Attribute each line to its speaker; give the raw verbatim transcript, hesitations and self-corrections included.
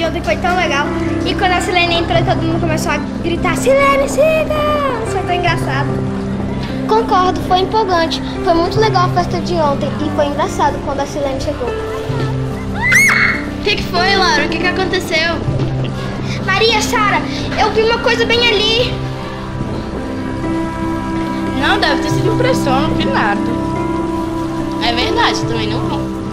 Speaker 1: de ontem foi tão legal. E quando a Silene entrou, todo mundo começou a gritar: Silene, siga! Isso foi tão engraçado.
Speaker 2: Concordo, foi empolgante. Foi muito legal a festa de ontem e foi engraçado quando a Silene chegou.
Speaker 3: O que, que foi, Laura? O que, que aconteceu?
Speaker 1: Maria, Sara, eu vi uma coisa bem ali.
Speaker 4: Não, deve ter sido impressão, não vi nada.
Speaker 3: É verdade, também não vi.